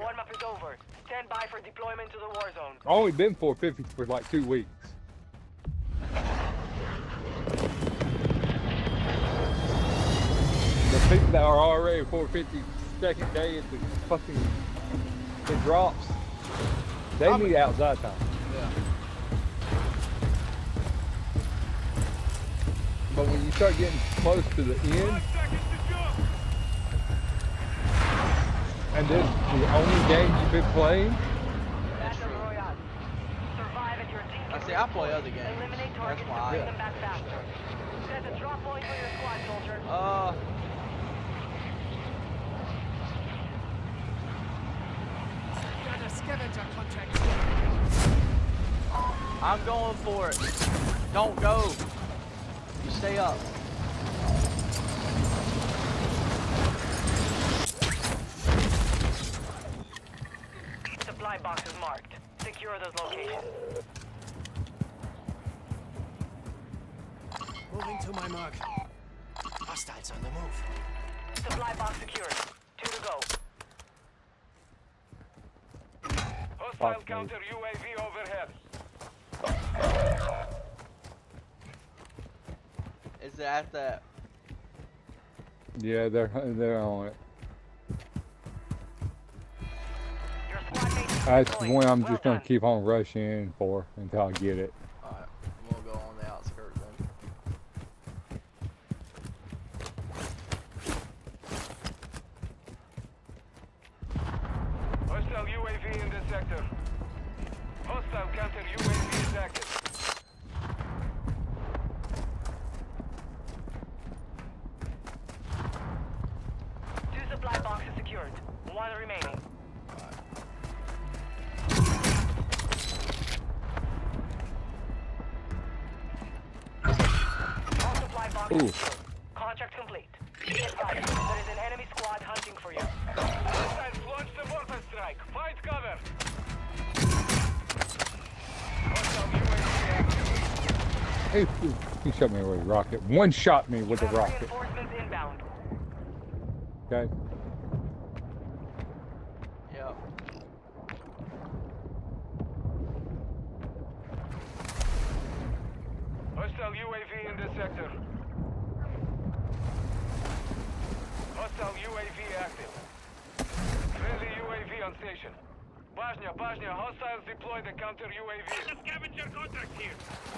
Squad map is over. Stand by for deployment to the war zone. Only been 450 for like 2 weeks. The people that are already 450 second day at the fucking drops, they need outside time. Yeah. But when you start getting close to the end, and this is the only game you've been playing. That's true. I see, I play other games. That's why. Set a drop point for your squad, soldier. Got a scavenger contract. I'm going for it. Don't go. You stay up. Supply box is marked. Secure those locations. Moving to my mark. Hostiles on the move. Supply box secured. 2 to go. Hostile counter UAV overhead. Is it at that? Yeah, they're on it. Your squad mates are That's deployed. the one I'm Well just gonna done. keep on rushing for until I get it. Alright, I'm gonna go on the outskirts then. Hostile UAV in the sector. Hostile counter UAV is active. Two supply boxes secured. 1 remaining. All supply boxes Ooh. secured. Contract complete. Be advised, there is an enemy squad hunting for you. Hostiles launched a mortar strike. Find cover. Hostile UAV active. He shot me with a rocket. One shot me with a You have rocket. reinforcements inbound. Okay. Yep. Hostile UAV in the sector. Hostile UAV active. Friendly UAV on station. Bajnia, hostiles deploy the counter UAV. There's a scavenger contract here.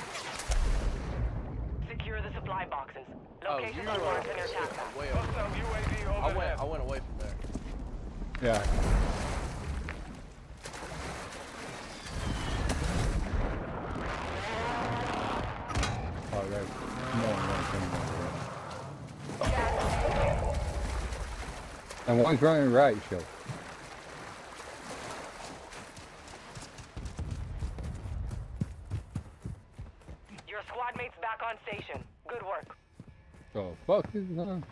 Secure the supply boxes. Oh, Locations you are are marked in your attack map. way over. Hostile UAV overhead. I went away from there. Yeah. Oh, there's more than one thing over there. And one's running right, so. Your squad mates back on station. Good work. The fuck is that?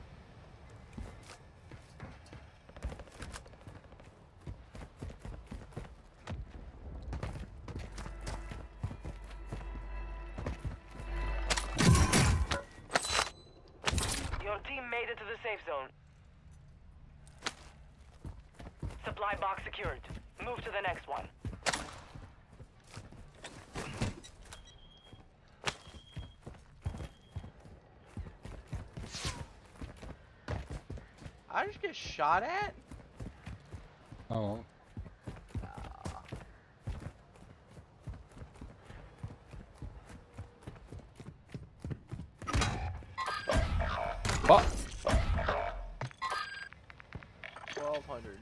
Your team made it to the safe zone. Supply box secured. Move to the next one. I just get shot at? Oh. Fuck. 1200.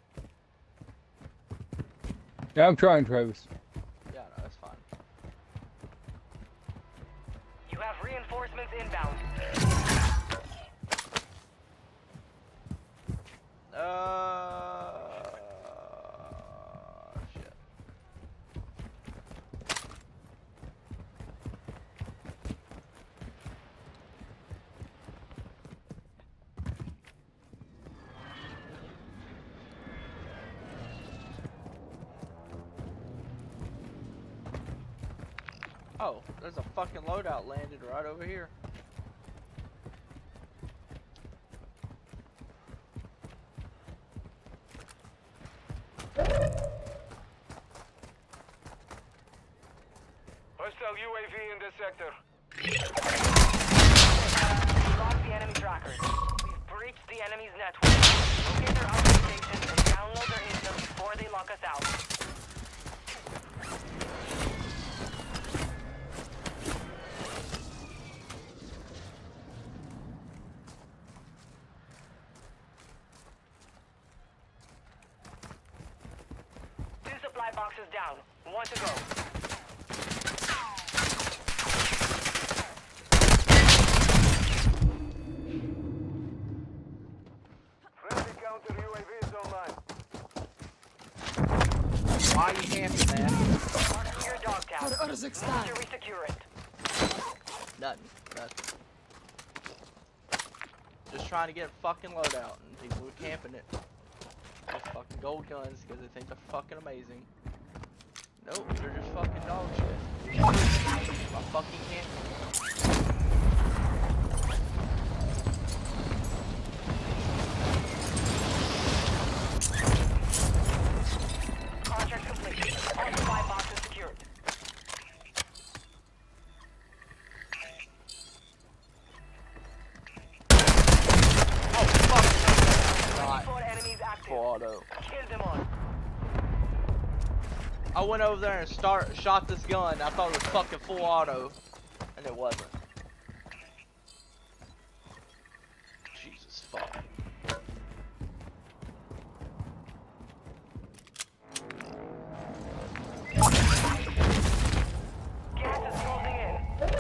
Yeah, I'm trying, Travis. Yeah, no, that's fine. You have reinforcements inbound. Shit. Oh, there's a fucking loadout landed right over here. Hostile UAV in this sector. Lock the enemy trackers. We've breached the enemy's network. Locate their outpost stations and download their intel before they lock us out. Two supply boxes down. One to go. Friendly counter UAV is online. Why are you camping, man? Mark your dog tag. Make sure we secure it. Nothing. Just trying to get a fucking loadout, and people are camping it with fucking gold guns because they think they're fucking amazing. Nope, they're just fucking dog shit. My fucking camping. Contract complete. All supply boxes secured. Oh fuck! God. 4 enemies active. Full auto. Kill them all. I went over there and shot this gun. I thought it was fucking full auto, and it wasn't. Jesus fuck. Gas is closing in.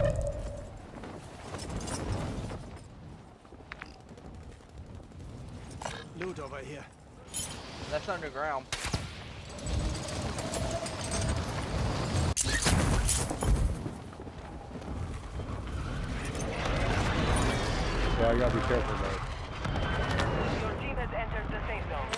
Loot over here. That's underground. Yeah, I gotta be careful though. Your team has entered the safe zone.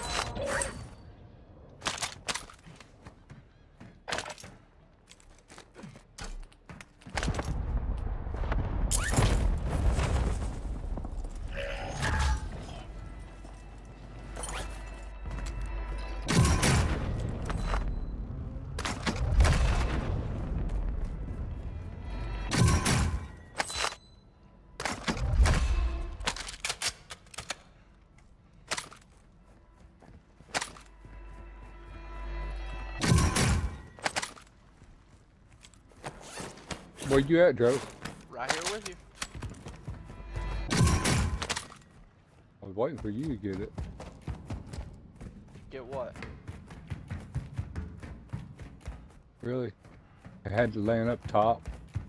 Where you at, Joe? Right here with you. I was waiting for you to get it. Get what? Really? I had to land up top.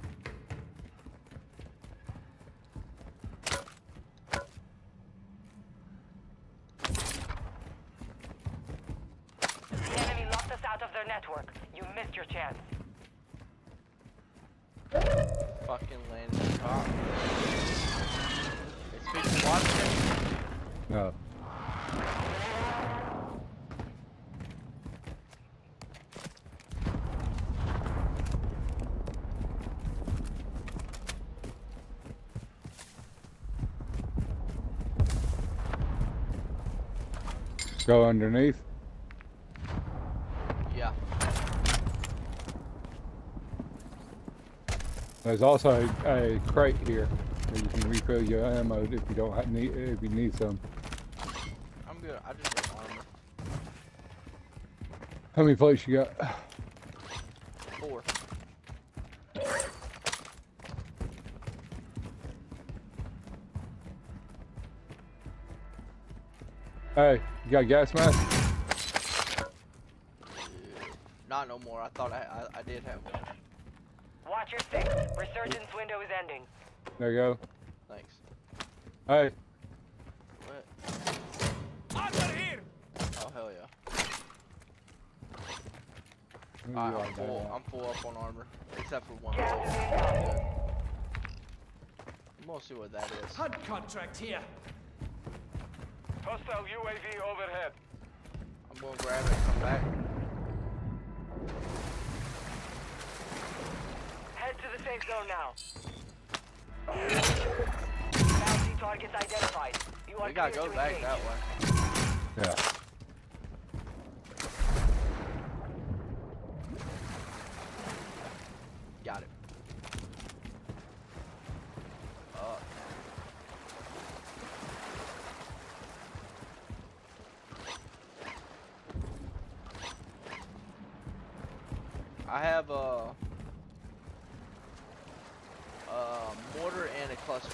The enemy locked us out of their network. You missed your chance. Fucking landed on top. It's people watching. No. Go underneath. Yeah. There's also a crate here where you can refill your ammo if you don't need if you need some. I'm good. I just got armor. How many plates you got? 4. Hey, you got a gas mask? Not no more. I thought I did have one. Watch your 6. Resurgence window is ending. There you go. Thanks. Hey, What? Armor here! Oh hell yeah. who you Alright, are, I'm full. man? I'm full up on armor, except for one. Gas hole. is inbound. I'm gonna see what that is. Hunt contract here. Hostile UAV overhead. I'm gonna grab it and come back. Head to the safe zone now. Bounty targets identified. You are We gotta clear go to back engage. that way. Yeah. Got it. I have a mortar and a cluster.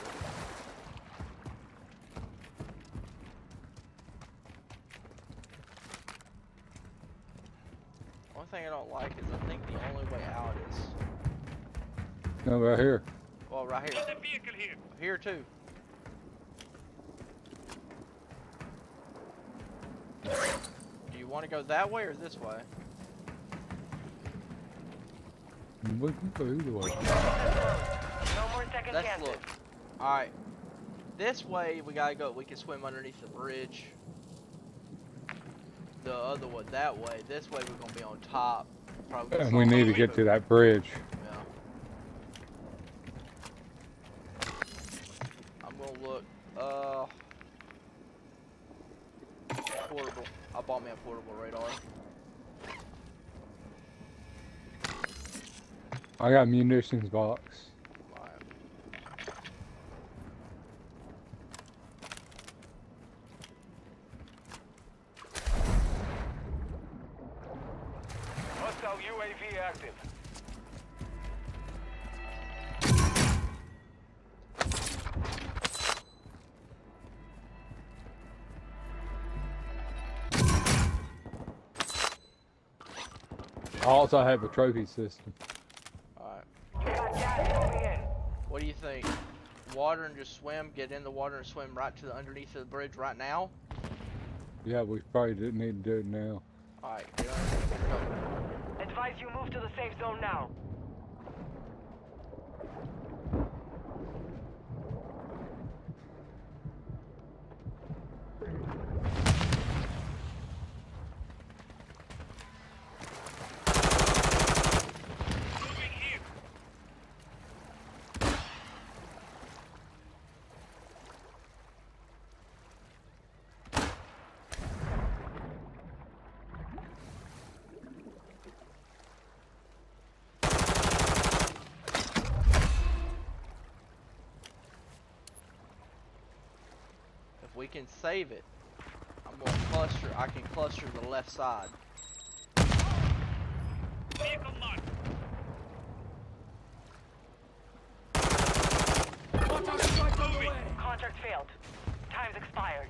One thing I don't like is I think the only way out is No, right here. well right here. There's a vehicle here. Here too. Do you want to go that way or this way? We can go either way. No more second Let's chances. look. Alright. This way we gotta go. We can swim underneath the bridge. The other one that way. This way we're gonna be on top. Probably. And we need to get to that bridge. Yeah. I'm gonna look. Portable. I bought me a portable radar. I got a munitions box. Alright. Hostile UAV active. I also have a trophy system. Alright. You got gas moving in. What do you think? Water and just swim, get in the water and swim right to the underneath of the bridge right now? Yeah, we probably didn't need to do it now. Alright, get underneath the cover. Advise you move to the safe zone now. Moving here. If we can save it, I'm gonna cluster. I can cluster the left side. Vehicle marked. Moving. Contract failed. Time's expired.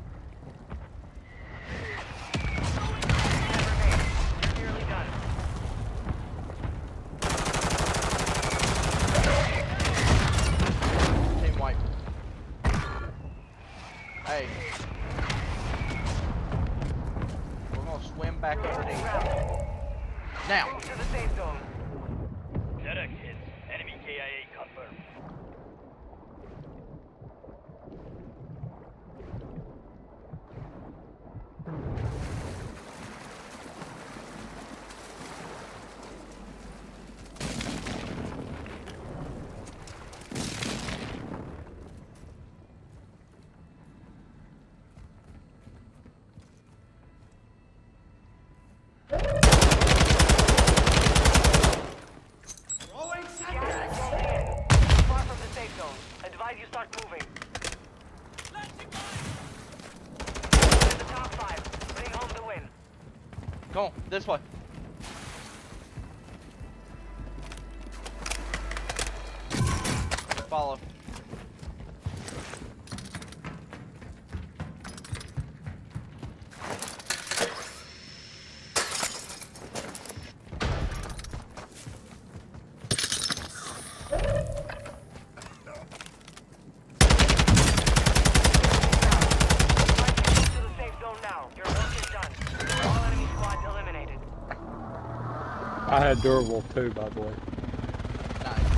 Never made. You're nearly done. Team wipe. Hey. We're gonna swim back underneath. Now. Move to the safe zone. Zedek hit. Enemy KIA confirmed. Gas is rolling in. Far from the safe zone. Advise you start moving. In the top 5. Bring home the win. Come on, this way. Follow. Advise you move to the safe zone now. Your work is done. All enemy squads eliminated. I had durable too, by the way. Nice.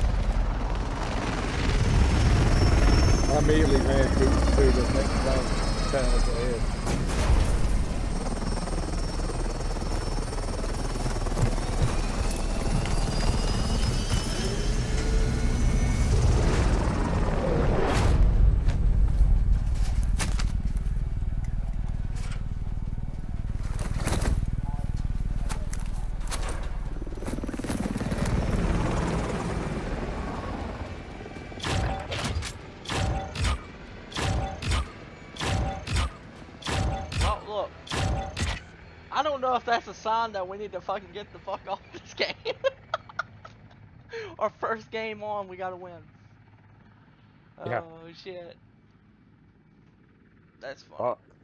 I immediately ran to the next town ahead. I don't know if that's a sign that we need to fucking get the fuck off this game. Our first game on, we gotta win. Yeah. Oh shit. That's fun. Fuck.